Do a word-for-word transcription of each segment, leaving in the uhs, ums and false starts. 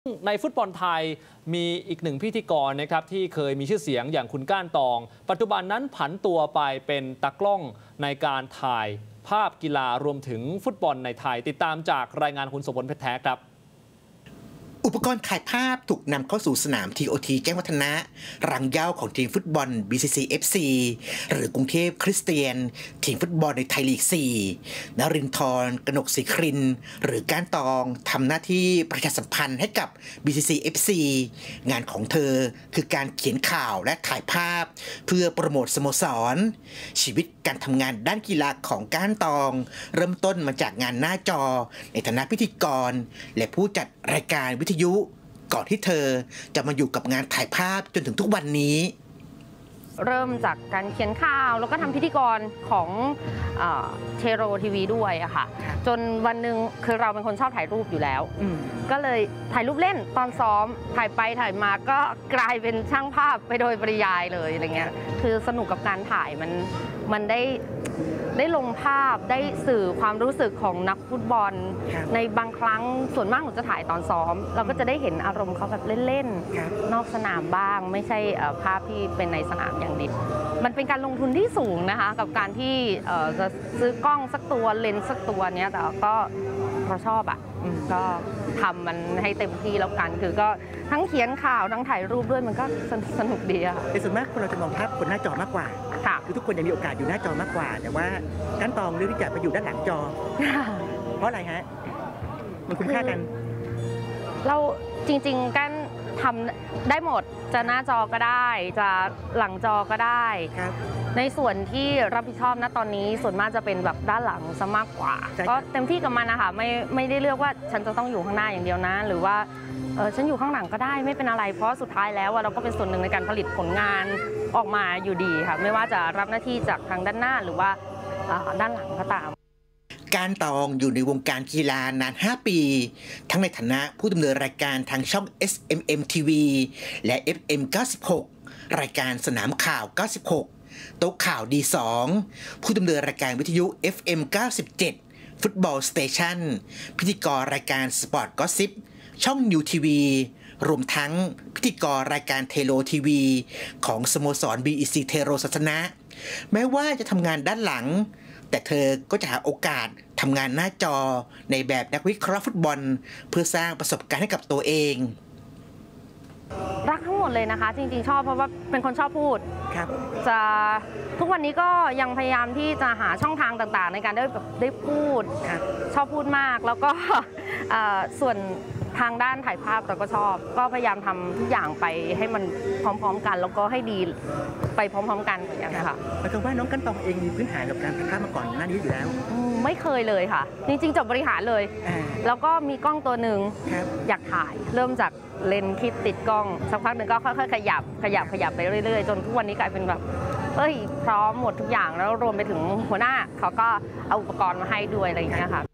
ในฟุตบอลไทยมีอีกหนึ่งพิธีกรนะครับที่เคยมีชื่อเสียงอย่างคุณก้านตองปัจจุบันนั้นผันตัวไปเป็นตากล้องในการถ่ายภาพกีฬารวมถึงฟุตบอลในไทยติดตามจากรายงานคุณสมพลเพชรแท้ครับอุปกรณ์ถ่ายภาพถูกนำเข้าสู่สนาม ที โอ ที แจ้งวัฒนะรังเหย้าของทีมฟุตบอล บี ซี ซี เอฟ ซี หรือกรุงเทพคริสเตียนทีมฟุตบอลในไทยลีก สี่ นรินทร์ กนกศรีครินหรือก้านตองทำหน้าที่ประชาสัมพันธ์ให้กับ บี ซี ซี เอฟ ซี งานของเธอคือการเขียนข่าวและถ่ายภาพเพื่อโปรโมทสโมสรชีวิตการทำงานด้านกีฬาของก้านตองเริ่มต้นมาจากงานหน้าจอในฐานะพิธีกรและผู้จัดรายการวิทยุก่อนที่เธอจะมาอยู่กับงานถ่ายภาพจนถึงทุกวันนี้เริ่มจากการเขียนข่าวแล้วก็ทำพิธีกรของเทโรทีวีด้วยอะค่ะจนวันหนึ่งคือเราเป็นคนชอบถ่ายรูปอยู่แล้วก็เลยถ่ายรูปเล่นตอนซ้อมถ่ายไปถ่ายมาก็กลายเป็นช่างภาพไปโดยปริยายเลยอะไรเงี้ยคือสนุกกับการถ่ายมันมันได้ได้ลงภาพได้สื่อความรู้สึกของนักฟุตบอลในบางครั้งส่วนมากหนูจะถ่ายตอนซ้อมเราก็จะได้เห็นอารมณ์เขาแบบเล่นๆนอกสนามบ้างไม่ใช่ภาพที่เป็นในสนามอย่างเดียวมันเป็นการลงทุนที่สูงนะคะกับการที่จะซื้อกล้องสักตัวเลนส์สักตัวเนี้ยแต่ก็เราชอบอ่ะก็ทำมันให้เต็มที่แล้วกันคือก็ทั้งเขียนข่าวทั้งถ่ายรูปด้วยมันก็สนุกดีอะในส่วนมากคนเราจะมองภาพคนหน้าจอมากกว่าคือทุกคนยังมีโอกาสอยู่หน้าจอมากกว่าแต่ว่าก้านตองเลือกที่จะไปอยู่ด้านหลังจอเพราะอะไรฮะมันคุ้มค่ากันเราจริงๆก้านทำได้หมดจะหน้าจอก็ได้จะหลังจอก็ได้ในส่วนที่รับผิดชอบนะตอนนี้ส่วนมากจะเป็นแบบด้านหลังซะมากกว่าก็เต็มที่กับมันนะคะไม่ไม่ได้เลือกว่าฉันจะต้องอยู่ข้างหน้าอย่างเดียวนะหรือว่าเออฉันอยู่ข้างหลังก็ได้ไม่เป็นอะไรเพราะสุดท้ายแล้วเราก็เป็นส่วนหนึ่งในการผลิตผลงานออกมาอยู่ดีค่ะไม่ว่าจะรับหน้าที่จากทางด้านหน้าหรือว่าด้านหลังก็ตามก้านตองอยู่ในวงการกีฬานานห้าปีทั้งในฐานะผู้ดำเนินรายการทางช่อง เอส เอ็ม เอ็ม ที วี และ เอฟ เอ็ม เก้าสิบหก รายการสนามข่าว เก้าสิบหก โต๊ะข่าว ดี สอง ผู้ดำเนินรายการวิทยุ เอฟ เอ็ม เก้าสิบเจ็ด ฟุตบอลสเตชันพิธีกรรายการสปอร์ตก็สซิปช่องนิวทีวีรวมทั้งพิธีกรรายการเทโลทีวีของสโมสร บี อี ซี เทโรศาสนะแม้ว่าจะทำงานด้านหลังแต่เธอก็จะหาโอกาสทำงานหน้าจอในแบบนักวิเคราะห์ฟุตบอลเพื่อสร้างประสบการณ์ให้กับตัวเองรักทั้งหมดเลยนะคะจริงๆชอบเพราะว่าเป็นคนชอบพูดครับจะทุกวันนี้ก็ยังพยายามที่จะหาช่องทางต่างๆในการได้แบบได้พูดชอบพูดมากแล้วก็ส่วนทางด้านถ่ายภาพเราก็ชอบก็พยายามทำทุกอย่างไปให้มันพร้อมๆกันแล้วก็ให้ดีไปพร้อมๆกันอย่างนี้ค่ะหมายความว่าน้องก้านตองเองมีพื้นฐานกับการถ่ายภาพมาก่อนหน้านี้อยู่แล้วไม่เคยเลยค่ะจริงๆจบบริหารเลยแล้วก็มีกล้องตัวหนึ่งอยากถ่ายเริ่มจากเลนส์ที่ติดกล้องสักพักหนึ่งก็ค่อยๆขยับขยับขยับไปเรื่อยๆจนทุกวันนี้กลายเป็นแบบเอ้ยพร้อมหมดทุกอย่างแล้วรวมไปถึงหัวหน้าเขาก็เอาอุปกรณ์มาให้ด้วยอะไรอย่างเงี้ยค่ะ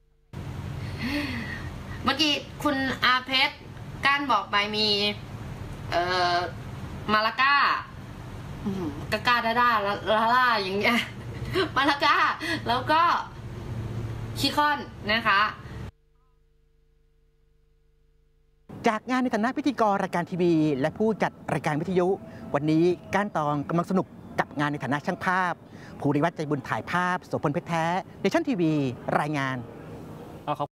เมื่อกี้คุณอาเพชรก้านบอกไปมีเอ่อมาลาก้ากากาดาดาลาล่าอย่างเงี้ยมาลาก้าแล้วก็คิคอนนะคะจากงานในฐานะพิธีกรรายการทีวีและผู้จัดรายการวิทยุวันนี้ก้านตองกำลังสนุกกับงานในฐานะช่างภาพภูริวัฒน์ใจบุญถ่ายภาพโสพลเพชรแท้เนชั่นทีวีรายงาน